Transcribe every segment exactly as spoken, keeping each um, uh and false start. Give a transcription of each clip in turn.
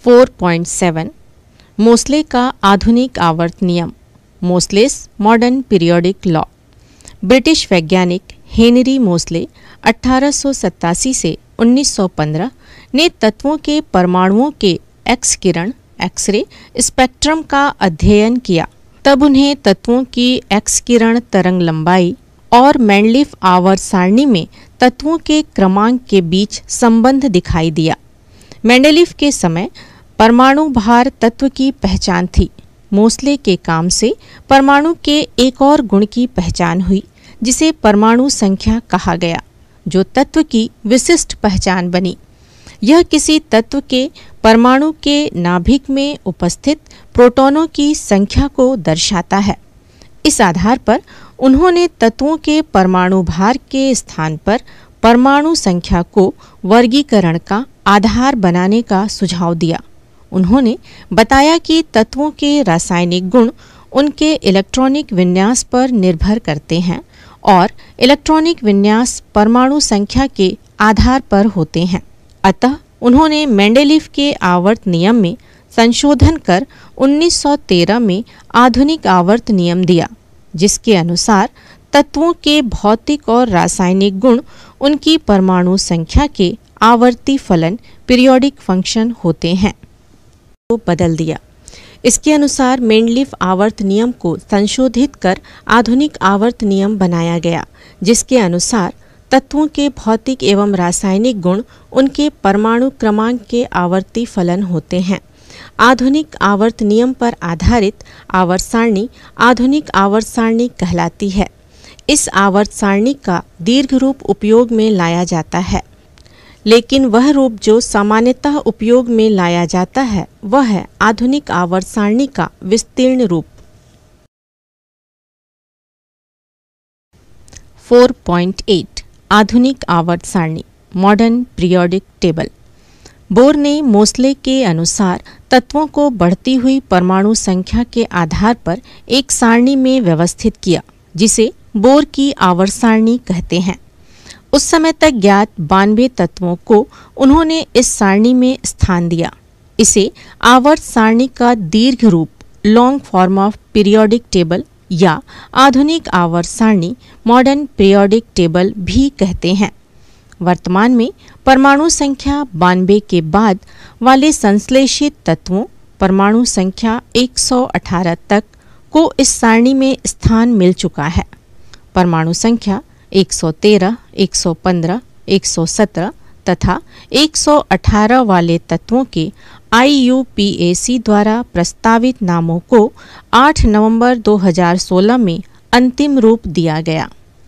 Four point seven Mosley का आधुनिक आवर्त नियम, Moseley's modern periodic law. British वैज्ञानिक हेनरी मोस्ले अठारह सौ सत्तासी से उन्नीस सौ पंद्रह ने तत्वों के परमाणुओं के एक्स किरण एक्सरे स्पेक्ट्रम का अध्ययन किया। तब उन्हें तत्वों की एक्स किरण तरंग लंबाई और मेंडलीफ आवर्त सारणी में तत्वों के क्रमांक के बीच संबंध दिखाई दिया। मेंडलीफ के समय परमाणु भार तत्व की पहचान थी। मोस्ले के काम से परमाणु के एक और गुण की पहचान हुई जिसे परमाणु संख्या कहा गया, जो तत्व की विशिष्ट पहचान बनी। यह किसी तत्व के परमाणु के नाभिक में उपस्थित प्रोटॉनों की संख्या को दर्शाता है। इस आधार पर उन्होंने तत्वों के परमाणु भार के स्थान पर परमाणु संख्या को वर्गीकरण का आधार बनाने का सुझाव दिया। उन्होंने बताया कि तत्वों के रासायनिक गुण उनके इलेक्ट्रॉनिक विन्यास पर निर्भर करते हैं और इलेक्ट्रॉनिक विन्यास परमाणु संख्या के आधार पर होते हैं। अतः उन्होंने मेंडलीफ के आवर्त नियम में संशोधन कर उन्नीस सौ तेरह में आधुनिक आवर्त नियम दिया, जिसके अनुसार तत्वों के भौतिक और रासायनिक गुण उनकी परमाणु संख्या के आवर्ती फलन पीरियोडिक फंक्शन होते हैं को बदल दिया। इसके अनुसार मेंडलीफ आवर्त नियम को संशोधित कर आधुनिक आवर्त नियम बनाया गया, जिसके अनुसार तत्वों के भौतिक एवं रासायनिक गुण उनके परमाणु क्रमांक के आवर्ती फलन होते हैं। आधुनिक आवर्त नियम पर आधारित आवर्त सारणी आधुनिक आवर्त सारणी कहलाती है। इस आवर्त सारणी का दीर्घ रूप उपयोग में लाया जाता है, लेकिन वह रूप जो सामान्यतः उपयोग में लाया जाता है वह है आधुनिक आवर्त सारणी का विस्तीर्ण रूप। फोर पॉइंट एट आधुनिक आवर्त सारणी मॉडर्न पीरियोडिक टेबल। बोर ने मोस्ले के अनुसार तत्वों को बढ़ती हुई परमाणु संख्या के आधार पर एक सारणी में व्यवस्थित किया, जिसे बोर की आवर्त सारणी कहते हैं। उस समय तक ज्ञात बानवे तत्वों को उन्होंने इस सारणी में स्थान दिया। इसे आवर्त सारणी का दीर्घ रूप long form of periodic table या आधुनिक आवर्त सारणी मॉडर्न पीरियोडिक टेबल भी कहते हैं। वर्तमान में परमाणु संख्या बानवे के बाद वाले संश्लेषित तत्वों परमाणु संख्या एक सौ अठारह तक को इस सारणी में स्थान मिल चुका है। परमाणु संख्या एक सौ तेरह, एक सौ पंद्रह, एक सौ सत्रह तथा एक सौ अठारह वाले तत्वों के आई यू पी ए सी द्वारा प्रस्तावित नामों को आठ नवंबर दो हज़ार सोलह में अंतिम रूप दिया गया।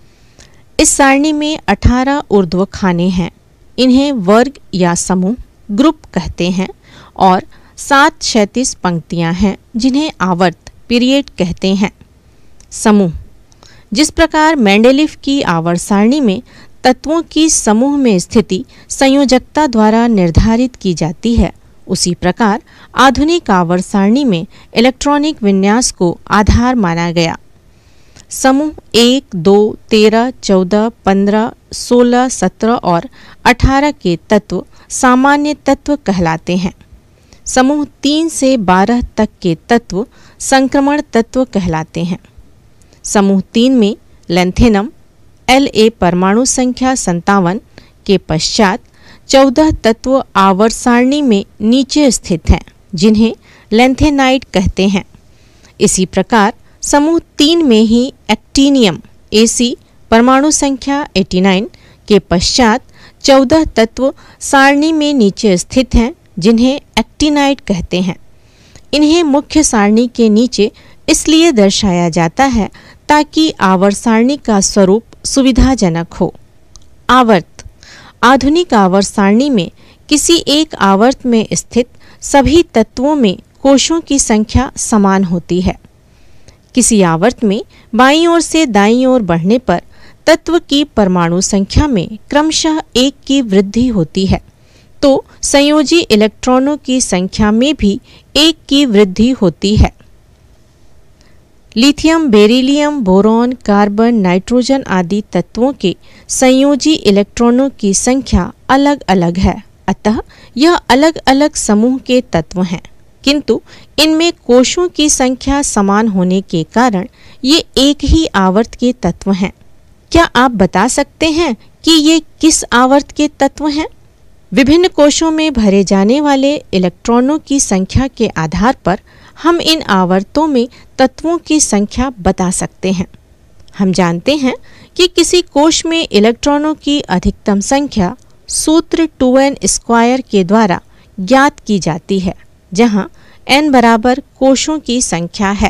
इस सारणी में अठारह ऊर्ध्वखाने हैं। इन्हें वर्ग या समूह ग्रुप कहते हैं और सात क्षैतिज पंक्तियां हैं जिन्हें आवर्त पीरियड कहते हैं। समूह जिस प्रकार मेंडलीफ की आवर्त सारणी में तत्वों की समूह में स्थिति संयोजकता द्वारा निर्धारित की जाती है, उसी प्रकार आधुनिक आवर्त सारणी में इलेक्ट्रॉनिक विन्यास को आधार माना गया। समूह एक, दो, तेरह, चौदह, पंद्रह, सोलह, सत्रह और अठारह के तत्व सामान्य तत्व कहलाते हैं। समूह तीन से बारह तक के तत्व संक्रमण तत्व कहलाते हैं। समूह तीन में लेंथेनम एल ए परमाणु संख्या संतावन के पश्चात चौदह तत्व आवर्त सारणी में नीचे स्थित हैं, जिन्हें लेंथेनाइड कहते हैं। इसी प्रकार समूह तीन में ही एक्टिनियम ए सी परमाणु संख्या नवासी के पश्चात चौदह तत्व सारणी में नीचे स्थित हैं, जिन्हें एक्टिनाइड कहते हैं। इन्हें मुख्य सारणी के नीचे इसलिए दर्शाया जाता है ताकि आवर्त सारणी का स्वरूप सुविधाजनक हो। आवर्त आधुनिक आवर्त सारणी में किसी एक आवर्त में स्थित सभी तत्वों में कोशों की संख्या समान होती है। किसी आवर्त में बाईं ओर से दाईं ओर बढ़ने पर तत्व की परमाणु संख्या में क्रमशः एक की वृद्धि होती है, तो संयोजी इलेक्ट्रॉनों की संख्या में भी एक की वृद्धि होती है। Lithium, beryllium, boron, carbon, nitrogen आदि तत्वों के संयोजी इलेक्ट्रॉनों की संख्या अलग अलग है, अतः यह अलग अलग समूह के तत्व हैं, किंतु इनमें कोशों की संख्या समान होने के कारण ये एक ही आवर्त के तत्व हैं। क्या आप बता सकते हैं कि ये किस आवर्त के तत्व हैं? विभिन्न कोशों में भरे जाने वाले इलेक्ट्रॉनों की संख्या के आधार पर हम इन आवर्तों में तत्वों की संख्या बता सकते हैं। हम जानते हैं कि किसी कोश में इलेक्ट्रॉनों की अधिकतम संख्या सूत्र टू एन स्क्वायर के द्वारा ज्ञात की जाती है, जहां n बराबर कोशों की संख्या है।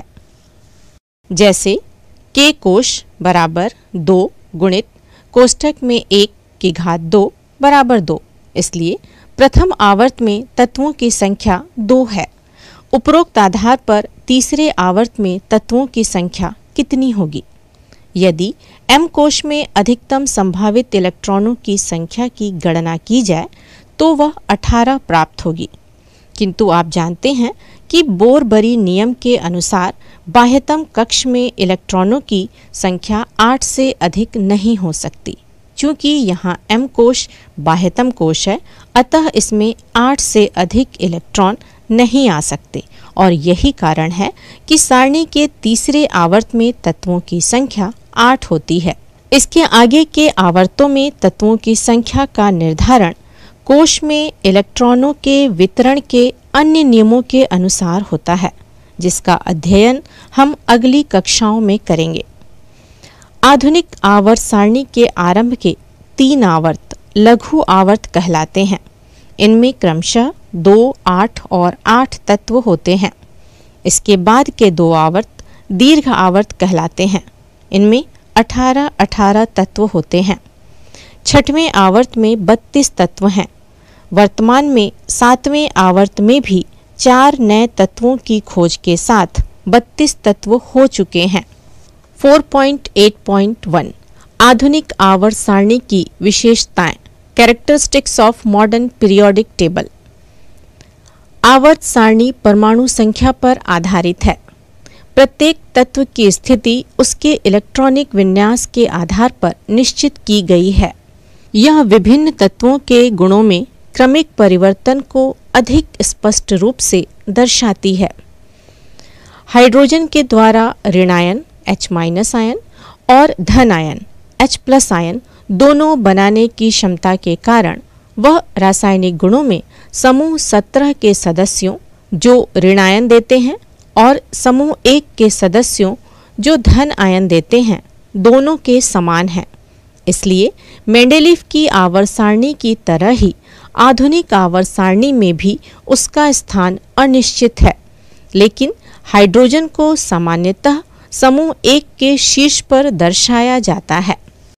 जैसे k कोश बराबर दो गुणित कोष्ठक में एक की घात दो बराबर दो, इसलिए प्रथम आवर्त में तत्वों की संख्या दो है। उपरोक्त आधार पर तीसरे आवर्त में तत्वों की संख्या कितनी होगी? यदि m कोश में अधिकतम संभावित इलेक्ट्रॉनों की संख्या की गणना की जाए तो वह अठारह प्राप्त होगी, किंतु आप जानते हैं कि बोर-बरी नियम के अनुसार बाह्यतम कक्ष में इलेक्ट्रॉनों की संख्या आठ से अधिक नहीं हो सकती। चूंकि यहाँ m कोश बाह्यतम कोश है, अतः इसमें आठ से अधिक इलेक्ट्रॉन नहीं आ सकते और यही कारण है कि सारणी के तीसरे आवर्त में तत्वों की संख्या आठ होती है। इसके आगे के आवर्तों में तत्वों की संख्या का निर्धारण कोश में इलेक्ट्रॉनों के वितरण के अन्य नियमों के अनुसार होता है, जिसका अध्ययन हम अगली कक्षाओं में करेंगे। आधुनिक आवर्त सारणी के आरंभ के तीन आवर्त लघु आवर्त कहलाते हैं। इनमें क्रमशः दो, आठ और आठ तत्व होते हैं। इसके बाद के दो आवर्त दीर्घ आवर्त कहलाते हैं। इनमें अठारह अठारह तत्व होते हैं। छठवें आवर्त में बत्तीस तत्व हैं। वर्तमान में सातवें आवर्त में भी चार नए तत्वों की खोज के साथ बत्तीस तत्व हो चुके हैं। चार पॉइंट आठ पॉइंट एक आधुनिक आवर्त सारणी की विशेषताएं, characteristics of modern periodic table. आवर्त सारणी परमाणु संख्या पर आधारित है। प्रत्येक तत्व की स्थिति उसके इलेक्ट्रॉनिक विन्यास के आधार पर निश्चित की गई है। यह विभिन्न तत्वों के गुणों में क्रमिक परिवर्तन को अधिक स्पष्ट रूप से दर्शाती है। हाइड्रोजन के द्वारा ऋणायन H माइनस आयन और धन आयन H प्लस आयन दोनों बनाने की क्षमता के कारण वह रासायनिक गुणों में समूह सत्रह के सदस्यों जो ऋणायन देते हैं और समूह एक के सदस्यों जो धन आयन देते हैं दोनों के समान है। इसलिए मेंडेलीव की आवर्त सारणी की तरह ही आधुनिक आवर्त सारणी में भी उसका स्थान अनिश्चित है, लेकिन हाइड्रोजन को सामान्यतः समूह एक के शीर्ष पर दर्शाया जाता है।